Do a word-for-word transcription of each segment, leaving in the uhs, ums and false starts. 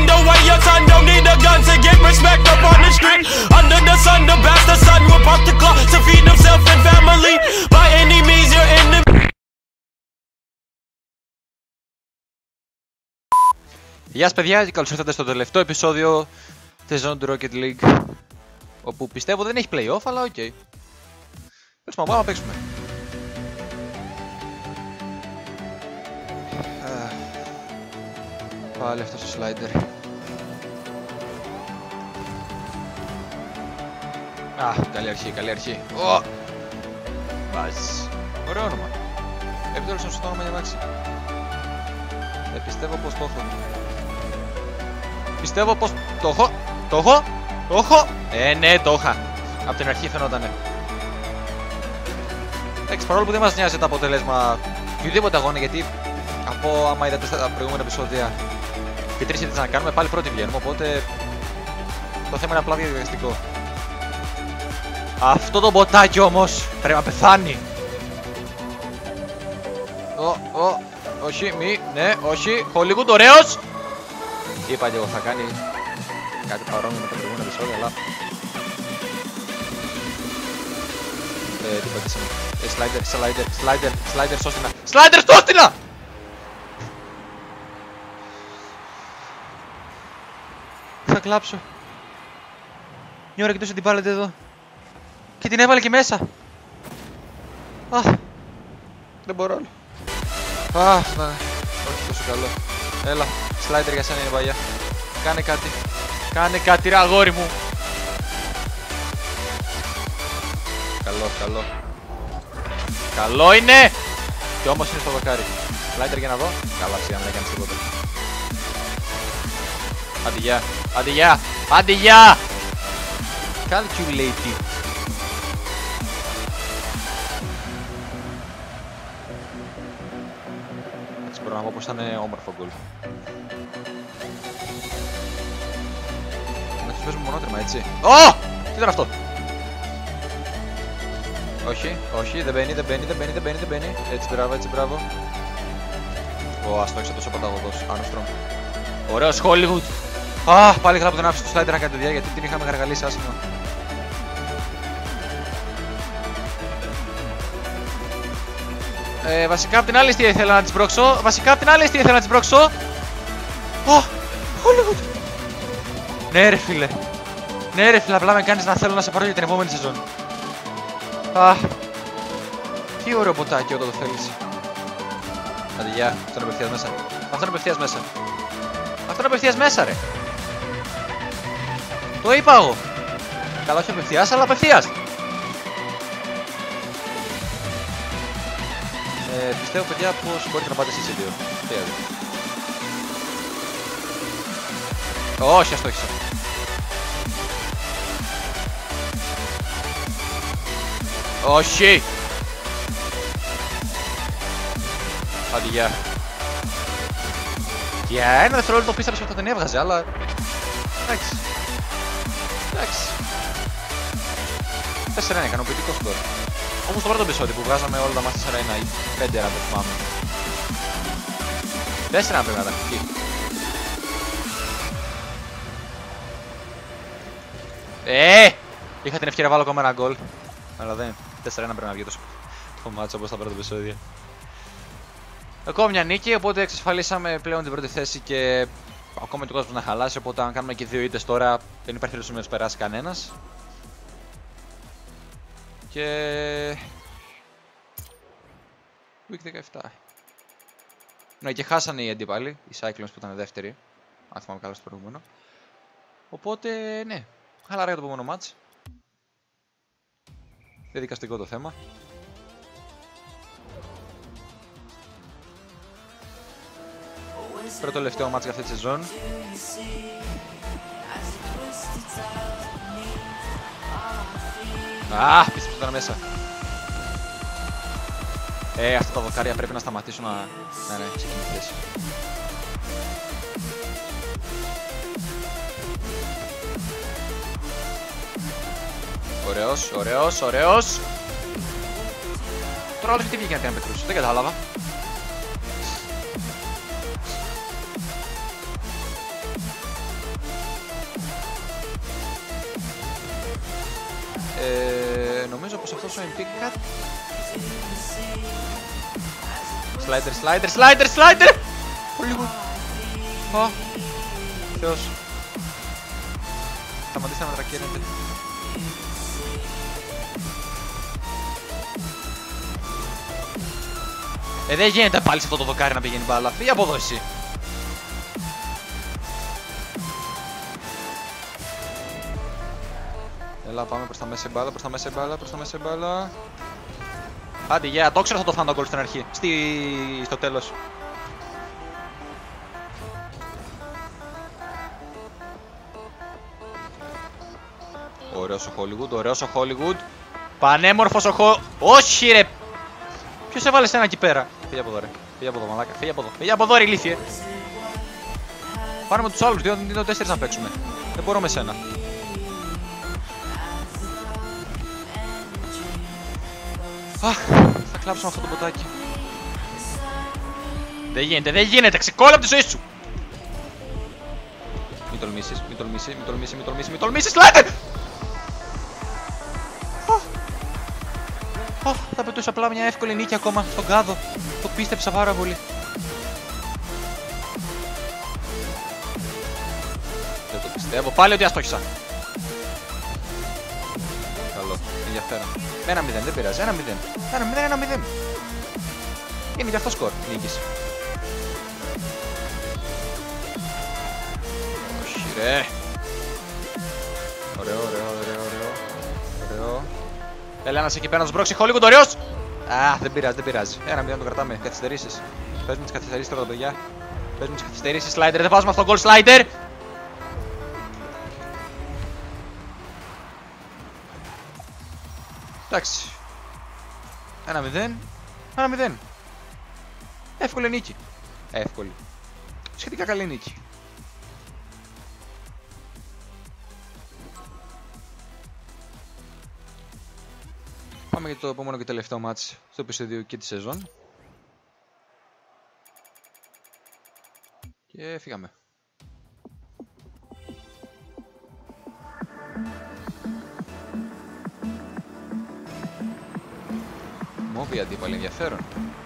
the way your son don't need a gun to get respect up on the street. Under the sun, the bastard son will pop the clock to feed himself and family. By any means, you're in the. Γεια σας παιδιά και καλώς ήρθατε στο τελευταίο επεισόδιο της σεζόν του Rocket League, όπου πιστεύω δεν έχει play-off, αλλά οκ. Okay. Τέλος πάντων, πάμε να παίξουμε. Πάλι αυτό στο slider. Α, καλή αρχή, καλή αρχή. Oh! Βάζεις. Ωραίο όνομα. Επιτέλους είναι σωστό όνομα για βάξη. Ε, πιστεύω πως το έχω. Πιστεύω πως το έχω. Το έχω. Το έχω. Ε, ναι, το είχα. Από την αρχή φαινότανε. Εντάξει, παρόλο που δεν μας νοιάζει το αποτέλεσμα οποιοδήποτε αγώνα, γιατί από άμα είδατε στα προηγούμενα επεισόδια και τρεις ήττες να κάνουμε, πάλι πρώτη βγαίνουμε, οπότε το θέμα είναι απλά διαδικαστικό. Αυτό το μποτάκι όμως πρέπει να πεθάνει. Ω, ω, όχι, μη, ναι, όχι, Hollywood, ωραίος! Είπα και εγώ θα κάνει κάτι παρόμοιο με τα προηγούμενα επεισόδια, αλλά Ε, τι πατήσαμε. Ε, slider, slider, slider, slider, σώστηνα. Slider, σώστηνα! Θα κλάψω. Μια ώρα κοιτούσε την μπάλετε εδώ. Και την έβαλε και μέσα. Αχ. Δεν μπορώ άλλο. Αχ, να. Όχι τόσο καλό. Έλα, slider για σένα είναι βαγιά. Κάνε κάτι. Κάνε κάτι ρε αγόρι μου. Καλό, καλό. Καλό είναι! Και όμως είναι στο δοκάρι. Slider για να δω. Καλά, σιγά, δεν έκανες τίποτα. Άντε γεια. Άντε γεια. Άντε γεια. Calculated. Έτσι μπορώ να πω πως ήταν όμορφο γκολ. Να τους παίζουμε μονότρεμα, έτσι. Ω! Τι ήταν αυτό? Όχι, όχι, δεν μπαίνει, δεν μπαίνει, δεν μπαίνει, δεν μπαίνει, δεν μπαίνει. Έτσι, μπράβο, έτσι, μπράβο. Ω, ας το έξω τόσο παταγωγός. Άρμστρομ. Ωραίος Hollywood. Αχ, πάλι καλά που δεν άφησε το slider να κάνει δουλειά, γιατί την είχαμε γαργαλίσει άσχημα. Ε, βασικά απ' την άλλη αιστεία ήθελα να την σπρώξω. Βασικά απ' την άλλη αιστεία ήθελα να την σπρώξω. Ω, Hollywood. Ναι ρε φίλε. Ναι ρε φίλε, απλά με κάνεις να θέλω να σε πάρω για την επόμενη σεζόν. Αχ, τι ωραίο ποτάκι όταν το θέλεις. Άντε γεια, αυτό είναι απευθείας μέσα. Αυτό είναι απευθείας μέσα. Αυτό είναι απευθείας μέσα ρε. Το είπα εγώ. Καλά, όχι απευθείας, αλλά απευθείας. Ε, πιστεύω παιδιά πως μπορείτε να πάτε εσείς οι δύο. Τι έδω. Όχι, ας το έχεις. Όχι! Άντε γεια. Για ένα δευτερόλεπτο πίστεψα ότι θα την έβγαζε, αλλά εντάξει. Εντάξει. τέσσερα ένα, ικανοποιητικό σκορ. Όμως το πρώτο επεισόδιο που βγάζαμε όλα τα μάτια τέσσερα ένα ή πέντε ένα, δεν θυμάμαι. τέσσερα ένα πρέπει να ήταν εκεί. Ε! Είχα την ευκαιρία να βάλω ακόμα ένα γκολ. Αλλά δεν. τέσσερα ένα πρέπει να βγει το, το μάτσο όπως τα πρώτα επεισόδια. Ακόμα μια νίκη, οπότε εξασφαλίσαμε πλέον την πρώτη θέση και ακόμα και ο κόσμος να χαλάσει. Οπότε αν κάνουμε και δύο ήττες τώρα, δεν υπάρχει περίπτωση να τους περάσει κανένας. Και Week δεκαεπτά. Ναι, και χάσανε οι αντίπαλοι, οι Cyclones που ήταν δεύτεροι. Αν θυμάμαι καλά στο προηγούμενο. Οπότε ναι, χαλαρά για το επόμενο μάτς. Διαδικαστικό το θέμα. Πρώτο τελευταίο μάτς για αυτή τη σεζόν. Α, πίστεψα ότι ήταν μέσα. Ε, αυτά τα δοκάρια πρέπει να σταματήσουν να... Ναι, ναι, ξεκινήσει τη θέση. Ωραίος, ωραίος, ωραίος. Τώρα άλλος τι βγήκε να την πετρούσε, δεν κατάλαβα. Ε, νομίζω πως αυτός ο εμ πι κάτι... Slider, slider, slider, slider! Πολύ λίγο. Ω, Θεός. Σταματήστε να μετρακαίνετε. Ε, δεν γίνεται πάλι σε αυτό το δοκάρι να πηγαίνει μπάλα. Φύγε από εδώ εσύ. Έλα, πάμε προς τα μέσα μπάλα, προς τα μέσα μπάλα, προς τα μέσα μπάλα. Άντε, γεια, yeah, το ξέρω θα το φάνε το γκολ στην αρχή. Στη... στο τέλος. Ωραίος ο Hollywood, ωραίος ο Hollywood. Πανέμορφος ο Hollywood. Όχι ρε. Ποιος έβαλε σένα εκεί πέρα. Φύγε από εδώ ρε. Φύγε από εδώ μαλάκα. Φύγε από εδώ. Φύγε από εδώ ρε ηλίθιε. Πάρε με τους άλλους, δύο τέσσερις να παίξουμε. Δεν μπορώ με σένα. Αχ, θα κλάψω αυτό το ποτάκι. Δεν γίνεται, δεν γίνεται, ξεκόλλα από τη ζωή σου. Μην τολμήσεις, μην τολμήσεις, μην τολμήσεις, μην τολμήσεις, μην τολμήσεις, Slider! Αχ, θα πετούσα απλά μια εύκολη νίκη ακόμα στον κάδο. Το πίστεψα πάρα πολύ. Δεν το πιστεύω, πάλι ότι αστόχησα. Καλό, ενδιαφέρον. Ένα μηδέν, δεν πειράζει, ένα μηδέν. Ένα μηδέν, ένα μηδέν. Είναι και αυτό σκορ, νίκης. Όχι ρε. Ωραίο, ωραίο, ωραίο, ωραίο. Ωραίο. Έλα ένας εκεί πέρα να τους μπρώξει, Hollywood, ωραίος. Α, δεν πειράζει, δεν πειράζει. Ένα μηδέν το κρατάμε, καθυστερήσεις. Παίζουμε τις καθυστερήσεις τώρα τα παιδιά. Παίζουμε τις καθυστερήσεις, Slider, δεν βάζουμε αυτό το goal, Slider. Εντάξει. Ένα μηδέν. Ένα μηδέν. Εύκολη νίκη. Εύκολη. Σχετικά καλή νίκη. Πάμε για το επόμενο και τελευταίο μάτς στο επεισόδιο και τη σεζόν. Και φύγαμε. Μόβι αντίπαλοι, ενδιαφέρον.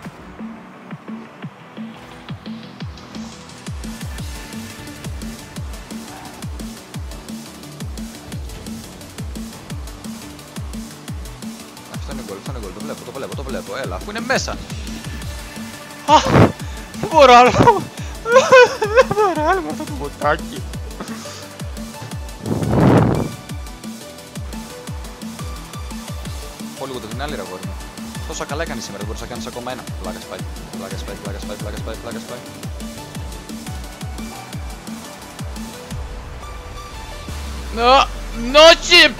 Αυτό είναι γκολ, αυτό είναι γκολ, το βλέπω, το βλέπω, το βλέπω, έλα, αφού είναι μέσα. Α, δεν μπορώ άλλο. Δεν μπορώ άλλο με αυτό το ποτάκι. Πολύ κοντά την άλλη ρε αγόρι μου. Τόσα καλά έκανες σήμερα, δεν μπορείς να κάνεις ακόμα ένα. Πλάκα σπάει, πλάκα σπάει, πλάκα σπάει, πλάκα σπάει, πλάκα σπάει. No, no chip!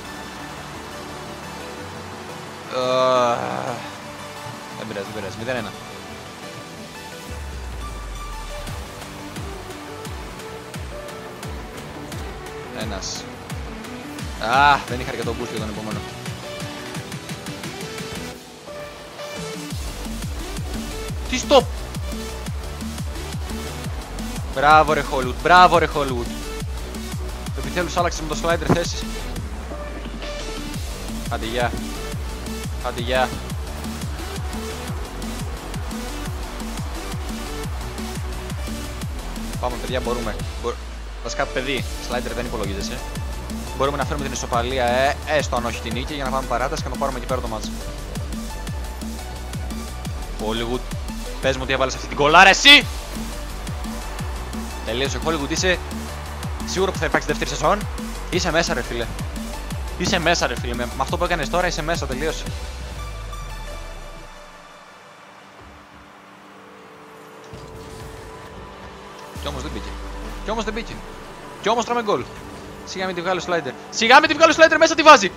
Δεν πειράζει, δεν πειράζει, μηδέν ένα. Ένας. Α, δεν είχα αρκετό boost για τον επόμενο. Τι stop! Μπράβο ρε Hollywood, μπράβο ρε Hollywood. Επιτέλους άλλαξες με το slider θέσεις. Άντε γεια. Άντε γεια. Πάμε παιδιά, μπορούμε. Μπορ... Βασικά παιδί, slider δεν υπολογίζεσαι. Μπορούμε να φέρουμε την ισοπαλία, ε, έστω αν όχι την νίκη, για να πάμε παράταση και να πάρουμε εκεί πέρα το μάτς. Hollywood, πες μου ότι έβαλες αυτή την κολάρα εσύ! Τελείωσε Hollywood, είσαι σίγουρο που θα υπάρξει δεύτερη σεζόν. Είσαι μέσα ρε φίλε. Είσαι μέσα ρε φίλε, με αυτό που έκανες τώρα είσαι μέσα, τελείωσε. Κι όμως δεν μπήκε. Κι όμως δεν μπήκε. Κι όμως τρώμε γκολ. Σιγά μην τη βγάλω slider. Σιγά μην τη βγάλω slider, μέσα τη βάζει.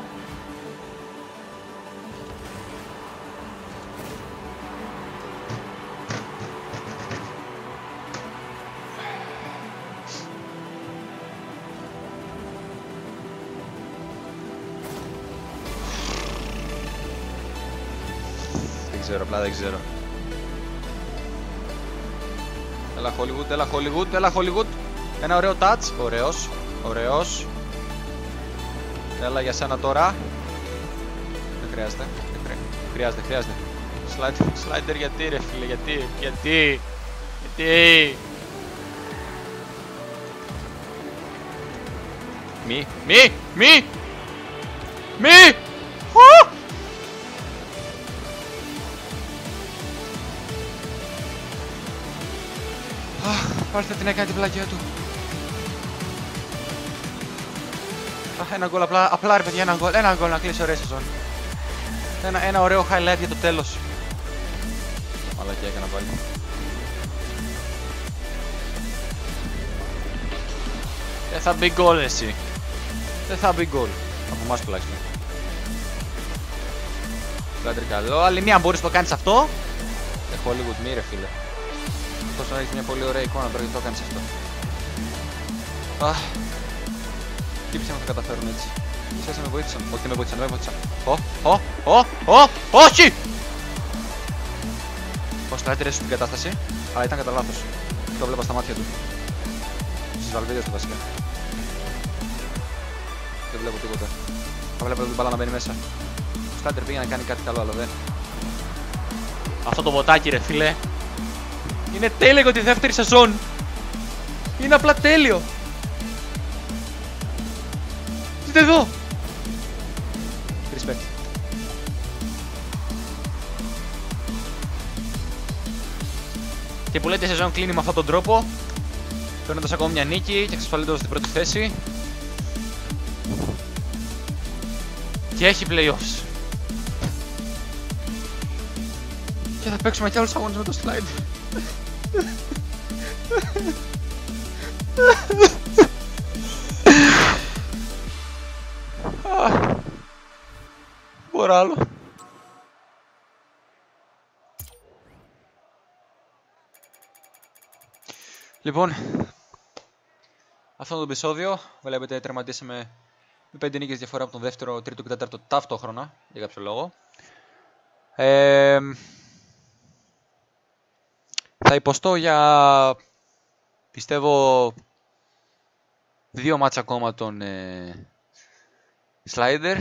Δεν ξέρω, απλά δεν ξέρω. Έλα Hollywood, έλα Hollywood, έλα Hollywood. Ένα ωραίο touch, ωραίος, ωραίος. Έλα για σένα τώρα. Δεν χρειάζεται. Δεν χρειάζεται. Χρειάζεται, χρειάζεται. Slider, slider γιατί ρε φίλε, γιατί, γιατί, γιατί. Μη, μη, μη, μη. Πάρτε την έκανε την πλακιά του. Αχ, ένα γκολ απλά, απλά ρε παιδιά, ένα γκολ, ένα γκολ να κλείσει ωραία σεζόν. Ένα, ένα ωραίο highlight για το τέλος. Μαλακιά έκανα πάλι. Δεν θα μπει γκολ εσύ. Δεν θα μπει γκολ. Από εμάς τουλάχιστον. Πλάτερ καλό. Άλλη μία μπορείς να το κάνεις αυτό. Έχω λίγο τιμή ρε φίλε. Τόσο να έχεις μια πολύ ωραία εικόνα τώρα γιατί το κάνεις αυτό. Αχ. Χτύπησε να το καταφέρουν έτσι. Ίσως με βοήθησαν. Όχι, με βοήθησαν, με βοήθησαν. Ω, ω, ω, ω, όχι! Πώς θα έτρεψε την κατάσταση, αλλά ήταν κατά λάθος. Το βλέπα στα μάτια του. Στις βαλβίδες του βασικά. Δεν βλέπω τίποτα. Θα βλέπω την μπάλα να μπαίνει μέσα. Ο Στάιντερ πήγε να κάνει κάτι καλό, αλλά δεν. Αυτό το βοτάκι ρε φίλε. Είναι τέλειο για τη δεύτερη σεζόν. Είναι απλά τέλειο. Δείτε εδώ. Respect. Και που λέτε η σεζόν κλείνει με αυτόν τον τρόπο, παίρνοντας ακόμα μια νίκη και εξασφαλίζοντας την πρώτη θέση. Και έχει playoffs. Και θα παίξουμε κι άλλους αγώνες με το slide. Μπορώ άλλο. Λοιπόν, αυτό το επεισόδιο βλέπετε τερματίσαμε με πέντε νίκες διαφορά από τον δεύτερο, τρίτο και τέταρτο ταυτόχρονα για κάποιο λόγο. Ε, θα υποστώ για πιστεύω δύο μάτς ακόμα τον ε, Slider.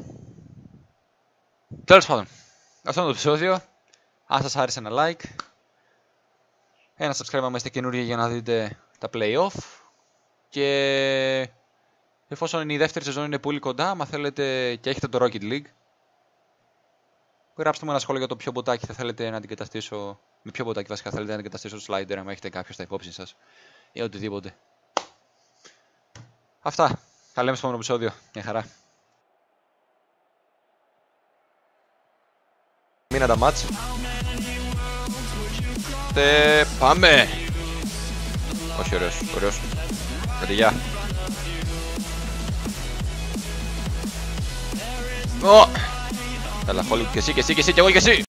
Τέλος πάντων, αυτό είναι το επεισόδιο. Αν σας άρεσε ένα like, ένα subscribe αν είστε καινούργιοι για να δείτε τα play-off. Και εφόσον η δεύτερη σεζόν είναι πολύ κοντά, αν θέλετε και έχετε το Rocket League, γράψτε μου ένα σχόλιο για το ποιο μποτάκι θα θέλετε να αντικαταστήσω. Με ποιο μποτάκι βασικά θέλετε να αντικαταστήσω το Slider, αν έχετε κάποιο στα υπόψη σας ή οτιδήποτε. Αυτά. Τα λέμε στο επόμενο επεισόδιο. Μια χαρά. Μήνα τα μάτς. Τε πάμε. Όχι ωραίος, ωραίος. Άντε γεια. Ω! Έλα, Hollywood και εσύ και εσύ και εσύ και εγώ και εσύ.